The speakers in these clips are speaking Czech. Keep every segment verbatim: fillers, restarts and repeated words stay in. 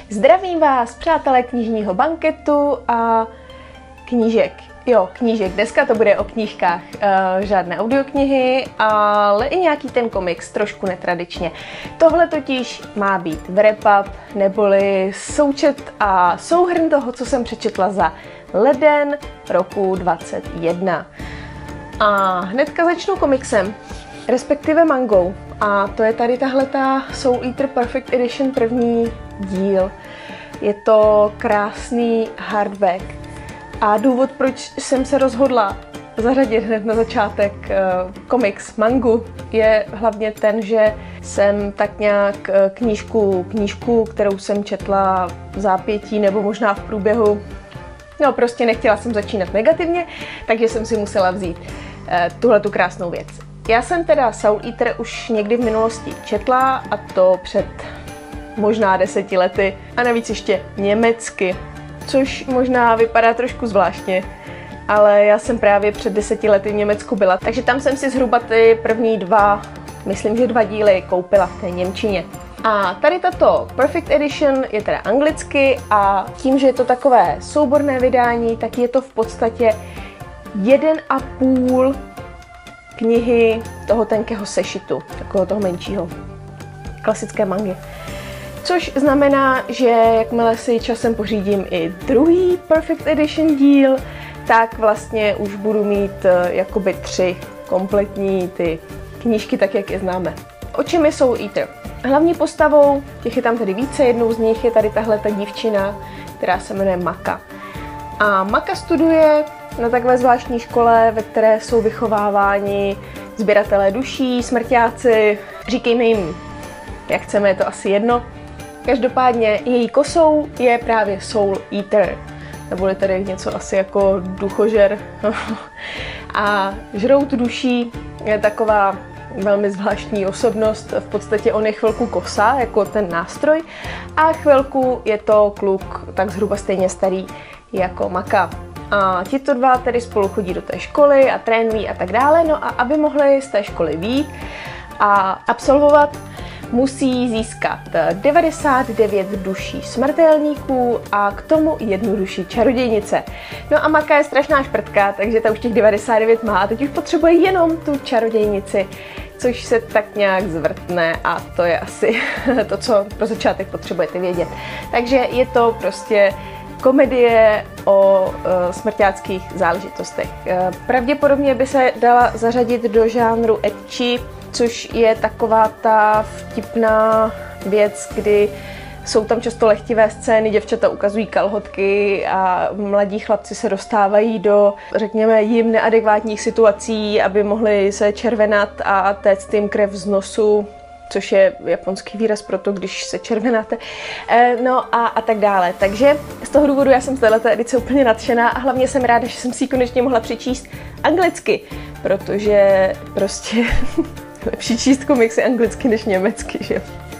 Zdravím vás, přátelé knižního banketu a knížek. Jo, knížek. Dneska to bude o knížkách. E, žádné audioknihy, ale i nějaký ten komiks, trošku netradičně. Tohle totiž má být wrap-up, neboli součet a souhrn toho, co jsem přečetla za leden roku dvacet jedna. A hnedka začnu komiksem, respektive mangou. A to je tady tahleta Soul Eater Perfect Edition první díl. Je to krásný hardback. A důvod, proč jsem se rozhodla zařadit hned na začátek uh, komiks, mangu, je hlavně ten, že jsem tak nějak uh, knížku, knížku, kterou jsem četla v zápětí nebo možná v průběhu, no prostě nechtěla jsem začínat negativně, takže jsem si musela vzít uh, tuhle tu krásnou věc. Já jsem teda Soul Eater už někdy v minulosti četla, a to před možná deseti lety, a navíc ještě německy, což možná vypadá trošku zvláštně, ale já jsem právě před deseti lety v Německu byla, takže tam jsem si zhruba ty první dva, myslím, že dva díly koupila v té němčině. A tady tato Perfect Edition je teda anglicky a tím, že je to takové souborné vydání, tak je to v podstatě jeden a půl knihy toho tenkého sešitu, takového toho menšího, klasické mangy. Což znamená, že jakmile si časem pořídím i druhý Perfect Edition díl, tak vlastně už budu mít uh, jakoby tři kompletní ty knížky, tak jak je známe. O čem je Soul Eater? Hlavní postavou, těch je tam tedy více, jednou z nich je tady tahle ta dívčina, která se jmenuje Maka. A Maka studuje na takové zvláštní škole, ve které jsou vychováváni sběratelé duší, smrťáci, říkejme jim, jak chceme, je to asi jedno. Každopádně její kosou je právě Soul Eater, neboli tedy něco asi jako duchožer. A žrout duší je taková velmi zvláštní osobnost, v podstatě on je chvilku kosa, jako ten nástroj, a chvilku je to kluk tak zhruba stejně starý jako Maka. A tito dva tedy spolu chodí do té školy a trénují a tak dále, no a aby mohli z té školy vyjít a absolvovat, musí získat devadesát devět duší smrtelníků a k tomu jednu duši čarodějnice. No a Maka je strašná šprtka, takže ta už těch devadesát devět má a teď už potřebuje jenom tu čarodějnici, což se tak nějak zvrtne a to je asi to, co pro začátek potřebujete vědět. Takže je to prostě komedie o uh, smrťáckých záležitostech. Uh, pravděpodobně by se dala zařadit do žánru ecchi, což je taková ta vtipná věc, kdy jsou tam často lehtivé scény, děvčata ukazují kalhotky a mladí chlapci se dostávají do, řekněme, jim neadekvátních situací, aby mohli se červenat a téct jim krev z nosu, což je japonský výraz pro to, když se červenáte, no a, a tak dále. Takže z toho důvodu já jsem z této edice úplně nadšená a hlavně jsem ráda, že jsem si ji konečně mohla přečíst anglicky, protože prostě lepší číst komiksy anglicky než německy, že jo.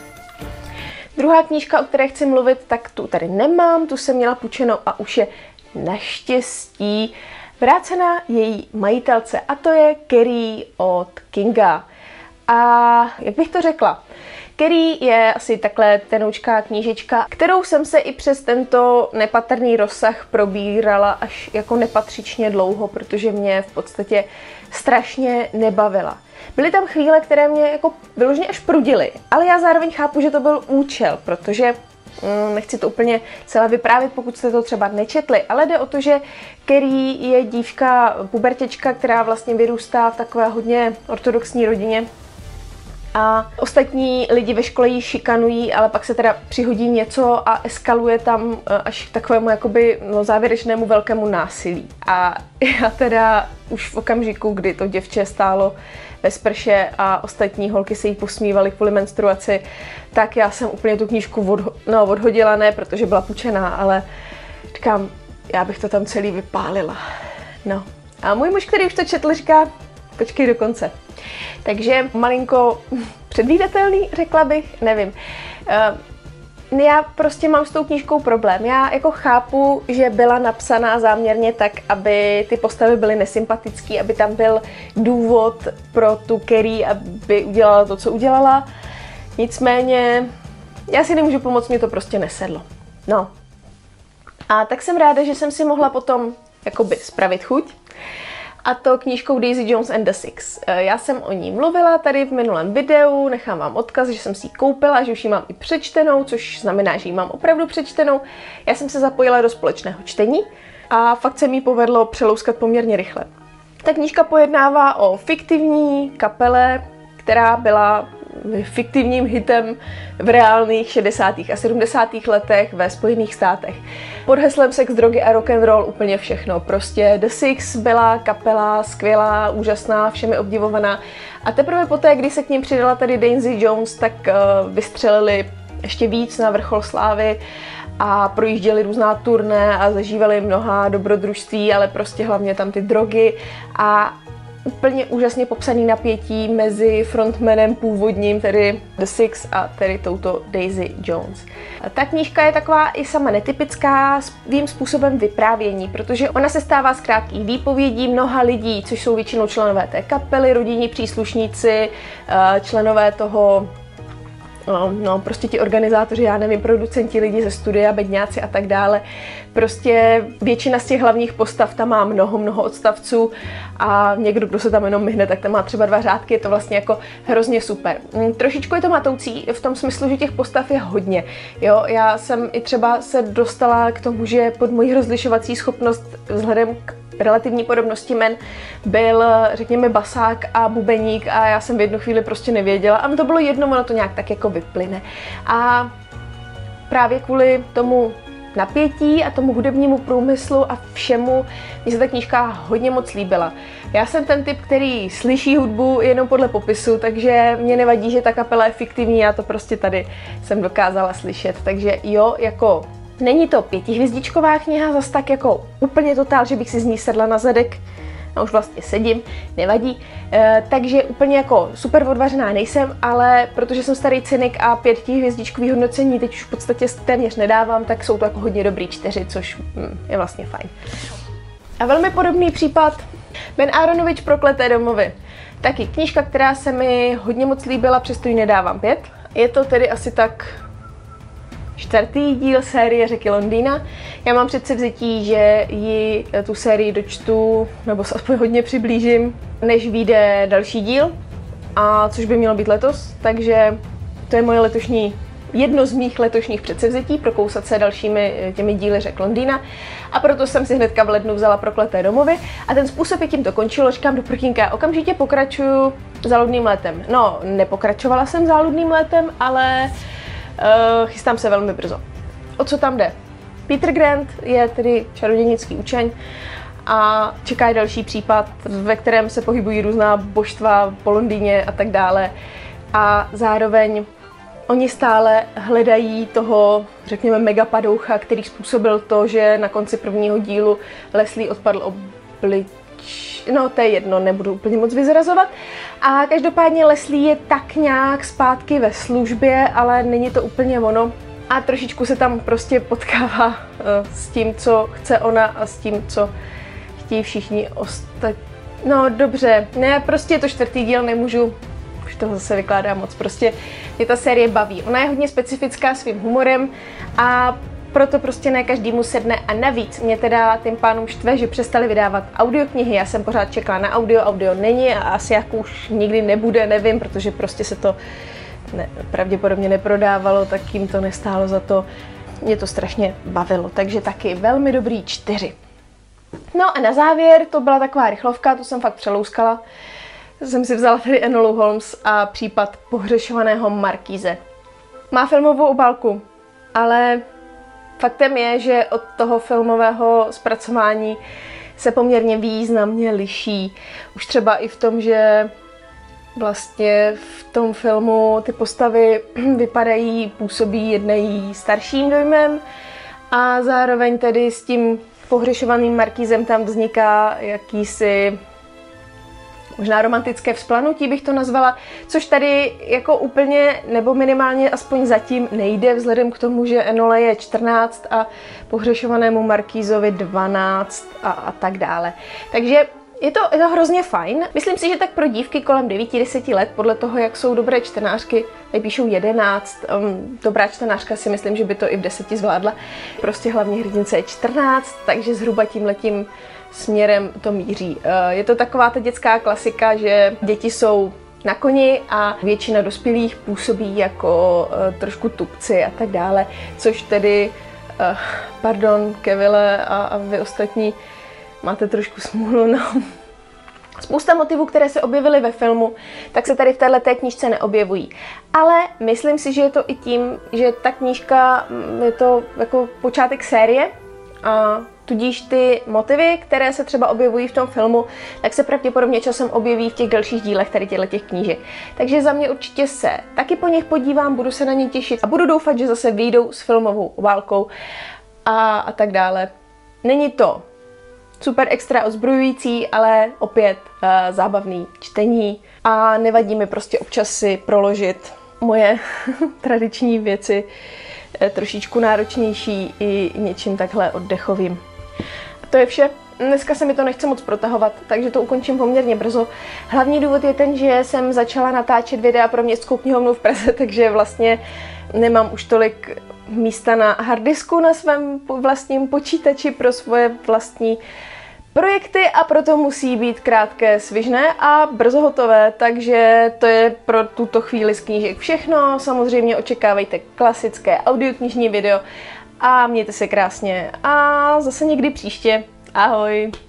Druhá knížka, o které chci mluvit, tak tu tady nemám, tu jsem měla půjčenou a už je naštěstí vrácena její majitelce, a to je Carrie od Kinga. A jak bych to řekla? Carrie je asi takhle tenoučká knížička, kterou jsem se i přes tento nepatrný rozsah probírala až jako nepatřičně dlouho, protože mě v podstatě strašně nebavila. Byly tam chvíle, které mě jako vyloženě až prudily, ale já zároveň chápu, že to byl účel, protože mm, nechci to úplně celé vyprávět, pokud jste to třeba nečetli, ale jde o to, že Carrie je dívka, pubertěčka, která vlastně vyrůstá v takové hodně ortodoxní rodině. A ostatní lidi ve škole ji šikanují, ale pak se teda přihodí něco a eskaluje tam až k takovému jakoby, no, závěrečnému velkému násilí. A já teda už v okamžiku, kdy to děvče stálo ve sprše a ostatní holky se jí posmívaly kvůli menstruaci, tak já jsem úplně tu knížku odho no, odhodila, ne protože byla půjčená, ale říkám, já bych to tam celý vypálila. No. A můj muž, který už to četl, říká, počkej do konce. Takže malinko předvídatelný, řekla bych, nevím. Uh, já prostě mám s tou knížkou problém. Já jako chápu, že byla napsaná záměrně tak, aby ty postavy byly nesympatické, aby tam byl důvod pro tu Carrie, aby udělala to, co udělala. Nicméně Já si nemůžu pomoct, mě to prostě nesedlo. No. A tak jsem ráda, že jsem si mohla potom jakoby spravit chuť. A to knížkou Daisy Jones and the Six. Já jsem o ní mluvila tady v minulém videu, nechám vám odkaz, že jsem si ji koupila, že už ji mám i přečtenou, což znamená, že ji mám opravdu přečtenou. Já jsem se zapojila do společného čtení a fakt se mi povedlo přelouskat poměrně rychle. Ta knížka pojednává o fiktivní kapele, která byla fiktivním hitem v reálných šedesátých a sedmdesátých letech ve Spojených státech. Pod heslem sex, drogy a rock and roll úplně všechno. Prostě The Six byla kapela skvělá, úžasná, všemi obdivovaná. A teprve poté, kdy se k ním přidala tady Daisy Jones, tak uh, vystřelili ještě víc na vrchol slávy a projížděli různá turné a zažívali mnoha dobrodružství, ale prostě hlavně tam ty drogy a úplně úžasně popsaný napětí mezi frontmanem původním, tedy The Six, a tedy touto Daisy Jones. Ta knížka je taková i sama netypická svým způsobem vyprávění, protože ona se stává z krátkých výpovědí mnoha lidí, což jsou většinou členové té kapely, rodinní příslušníci, členové toho No, no, prostě ti organizátoři, já nevím, producenti, lidi ze studia, bedňáci a tak dále. Prostě většina z těch hlavních postav tam má mnoho, mnoho odstavců a někdo, kdo se tam jenom myhne, tak tam má třeba dva řádky, je to vlastně jako hrozně super. Trošičku je to matoucí v tom smyslu, že těch postav je hodně. Jo, já jsem i třeba se dostala k tomu, že pod mojí rozlišovací schopnost vzhledem k relativní podobnosti men byl, řekněme, basák a bubeník a já jsem v jednu chvíli prostě nevěděla. A to bylo jedno, ono to nějak tak jako vyplyne. A právě kvůli tomu napětí a tomu hudebnímu průmyslu a všemu mně se ta knížka hodně moc líbila. Já jsem ten typ, který slyší hudbu jenom podle popisu, takže mě nevadí, že ta kapela je fiktivní, já to prostě tady jsem dokázala slyšet. Takže jo, jako není to pětihvězdičková kniha, zas tak jako úplně totál, že bych si z ní sedla na zadek. A už vlastně sedím, nevadí. E, takže úplně jako super odvařená nejsem, ale protože jsem starý cynik a pětihvězdičkový hodnocení teď už v podstatě téměř nedávám, tak jsou to jako hodně dobrý čtyři, což hm, je vlastně fajn. A velmi podobný případ Ben Aaronovič Prokleté domovy. Taky knížka, která se mi hodně moc líbila, přesto ji nedávám pět. Je to tedy asi tak čtvrtý díl série Řeky Londýna. Já mám předsevzetí, že ji tu sérii dočtu, nebo se aspoň hodně přiblížím, než vyjde další díl, a což by mělo být letos, takže to je moje letošní, jedno z mých letošních předsevzetí, prokousat se dalšími těmi díly Řek Londýna, a proto jsem si hnedka v lednu vzala Prokleté domovy a ten způsob, jakým to končilo, říkám do prkínka, okamžitě pokračuju Záludným létem. No, nepokračovala jsem Záludným létem, ale Uh, chystám se velmi brzo. O co tam jde? Peter Grant je tedy čarodějnický učeň a čeká další případ, ve kterém se pohybují různá božstva po Londýně a tak dále. A zároveň oni stále hledají toho, řekněme, megapadoucha, který způsobil to, že na konci prvního dílu Leslie odpadl oblič. No, to je jedno, nebudu úplně moc vyzrazovat. A každopádně Leslie je tak nějak zpátky ve službě, ale není to úplně ono. A trošičku se tam prostě potkává uh, s tím, co chce ona a s tím, co chtějí všichni ostatní. No, dobře, ne, prostě je to čtvrtý díl, nemůžu, už toho zase vykládá moc, prostě mě ta série baví. Ona je hodně specifická svým humorem a proto prostě ne každému sedne a navíc mě teda tím pánům štve, že přestali vydávat audioknihy. Já jsem pořád čekala na audio, audio není a asi jako už nikdy nebude, nevím, protože prostě se to ne, pravděpodobně neprodávalo, tak jim to nestálo za to. Mě to strašně bavilo, takže taky velmi dobrý čtyři. No a na závěr to byla taková rychlovka, to jsem fakt přelouskala. Jsem si vzala tady Enolu Holmes a případ pohřešovaného markíze. Má filmovou obálku, ale faktem je, že od toho filmového zpracování se poměrně významně liší. Už třeba i v tom, že vlastně v tom filmu ty postavy vypadají, působí, jednají starším dojmem a zároveň tedy s tím pohřešovaným markízem tam vzniká jakýsi možná romantické vzplanutí bych to nazvala, což tady jako úplně, nebo minimálně aspoň zatím nejde, vzhledem k tomu, že Enole je čtrnáct a pohřešovanému markízovi dvanáct a, a tak dále. Takže Je to, je to hrozně fajn. Myslím si, že tak pro dívky kolem devěti deseti let, podle toho, jak jsou dobré čtenářky, tady píšou jedenáct, um, dobrá čtenářka si myslím, že by to i v deseti zvládla. Prostě hlavní hrdince je čtrnáct, takže zhruba tímhletím směrem to míří. Je to taková ta dětská klasika, že děti jsou na koni a většina dospělých působí jako uh, trošku tupci a tak dále, což tedy, uh, pardon, Kevile a, a vy ostatní, máte trošku smůlu, no. Spousta motivů, které se objevily ve filmu, tak se tady v této knížce neobjevují. Ale myslím si, že je to i tím, že ta knížka je to jako počátek série, a tudíž ty motivy, které se třeba objevují v tom filmu, tak se pravděpodobně časem objeví v těch dalších dílech tady těch knížek. Takže za mě určitě se taky po nich podívám, budu se na ně těšit a budu doufat, že zase vyjdou s filmovou obálkou a, a tak dále. Není to super extra ozbrojující, ale opět uh, zábavný čtení a nevadí mi prostě občas si proložit moje tradiční věci trošičku náročnější i něčím takhle oddechovým. A to je vše. Dneska se mi to nechce moc protahovat, takže to ukončím poměrně brzo. Hlavní důvod je ten, že jsem začala natáčet videa pro městskou knihovnu v Praze, takže vlastně nemám už tolik místa na harddisku na svém vlastním počítači pro svoje vlastní projekty a proto musí být krátké, svižné a brzo hotové, takže to je pro tuto chvíli z knížek všechno. Samozřejmě očekávejte klasické audioknižní video a mějte se krásně a zase někdy příště. Ahoj!